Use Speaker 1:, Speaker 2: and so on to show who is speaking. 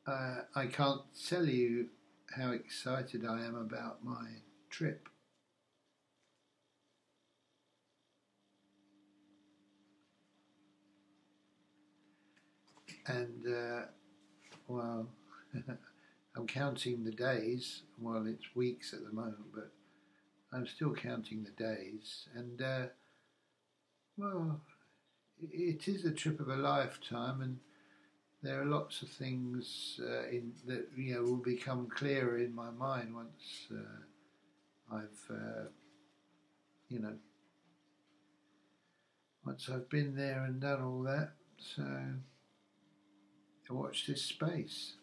Speaker 1: I can't tell you how excited I am about my trip. And well, I'm counting the days. Well, it's weeks at the moment, but I'm still counting the days. And well, it is a trip of a lifetime, and there are lots of things in that will become clearer in my mind once I've you know once I've been there and done all that. So watch this space.